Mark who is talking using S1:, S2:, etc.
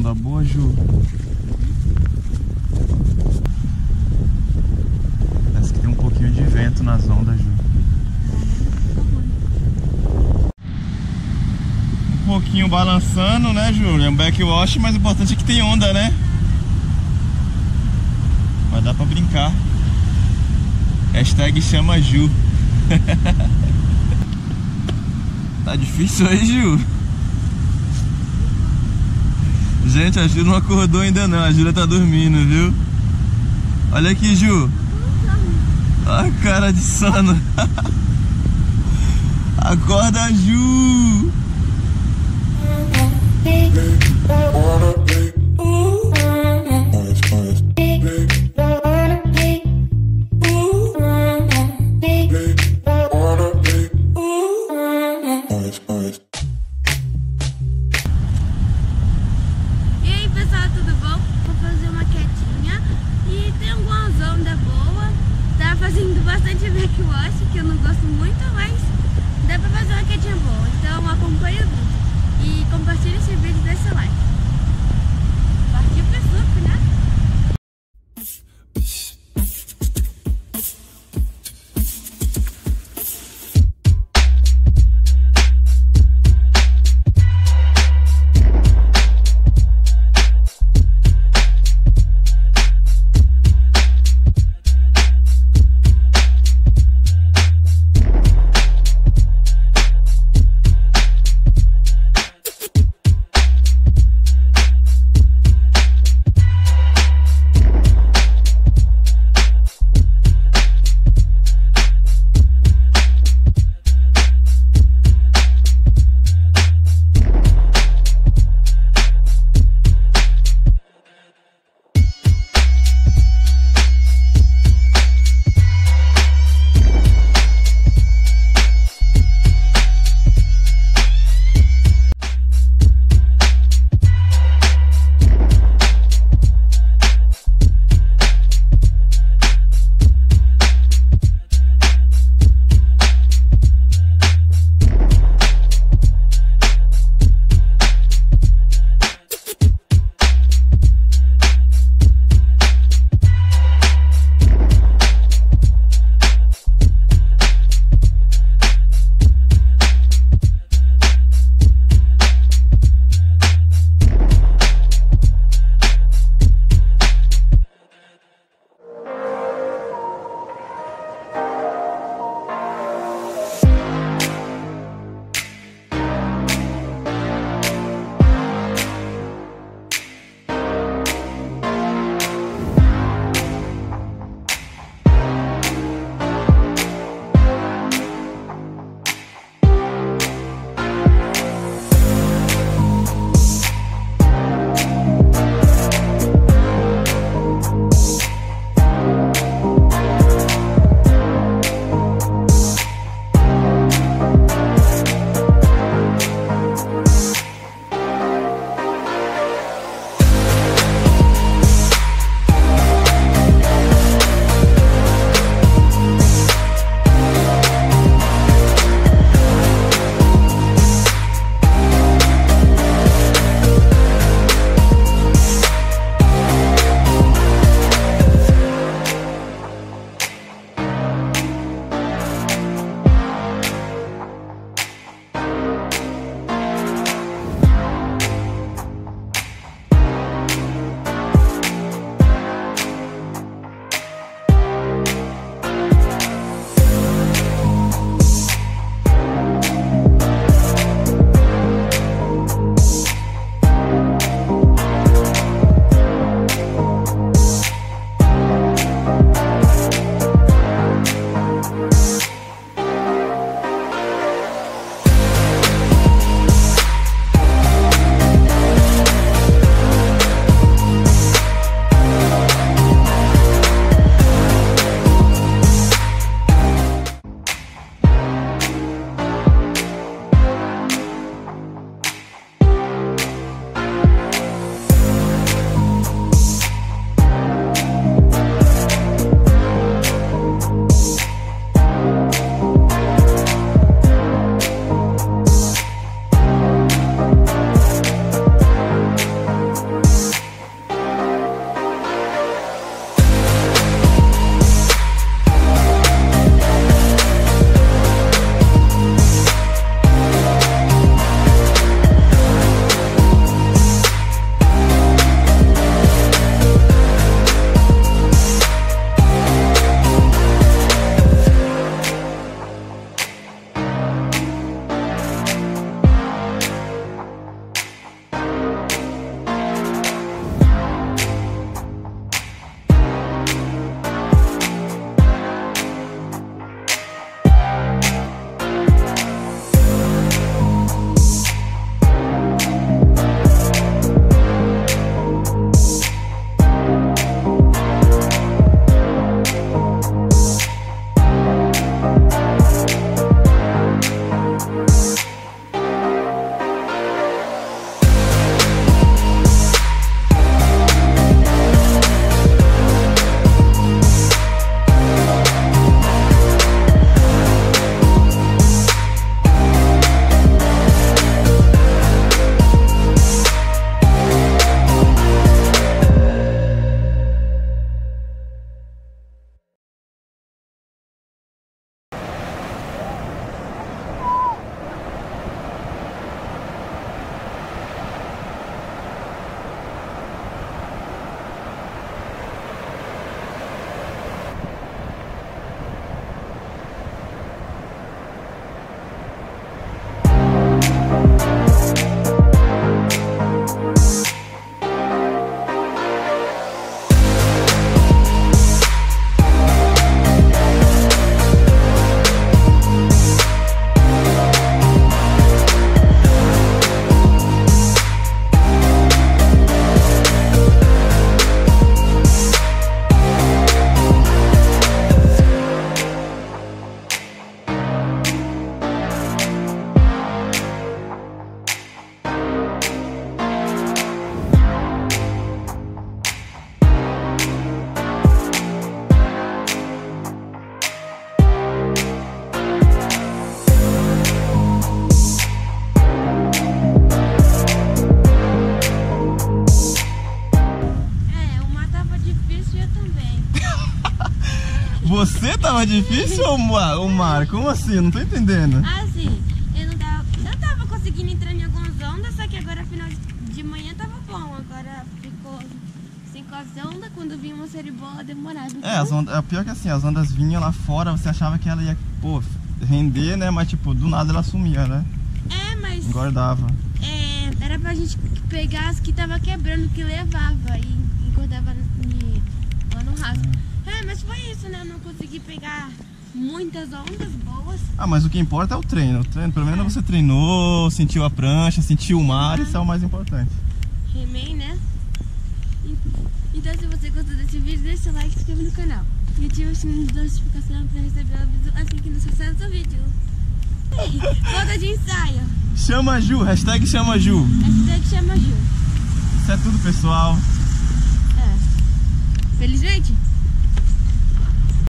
S1: onda boa, Ju. Parece que tem um pouquinho de vento nas ondas, Ju. Um pouquinho balançando, né, Ju? É um backwash, mas o importante é que tem onda, né? Mas dá pra brincar. Hashtag chama Ju. Tá difícil aí, Ju? Gente, a Ju não acordou ainda não. A Ju tá dormindo, viu? Olha aqui, Ju. Olha a cara de sono. Acorda, Ju.
S2: Que eu não gosto muito, mas dá pra fazer uma quietinha boa. Então acompanha o vídeo e compartilha esse vídeo e deixa o like. Partiu pro surf, né?
S1: tava difícil ou o mar? Como assim? Não tô entendendo.
S2: Assim, eu tava conseguindo entrar em algumas ondas, só que agora final de manhã tava bom. Agora ficou sem com as ondas, quando vinha uma seribola demorava.
S1: É pior que assim, as ondas vinham lá fora, você achava que ela ia, pô, render, né? Mas tipo, do nada ela sumia, né?
S2: Mas
S1: engordava.
S2: Era pra gente pegar as que tava quebrando, que levava e engordava lá no raso. Mas foi isso, né? Eu não consegui pegar muitas ondas boas.
S1: Mas o que importa é o treino. Pelo menos você treinou, sentiu a prancha, sentiu o mar, isso é o mais importante.
S2: Remei, né? Então, se você gostou desse vídeo, deixa o like e se inscreve no canal. E ativa o sininho de notificação pra receber o aviso assim que nós fizermos o vídeo. Volta de ensaio.
S1: Chama Ju, hashtag chama Ju.
S2: Hashtag chama Ju.
S1: Isso é tudo, pessoal.
S2: Felizmente.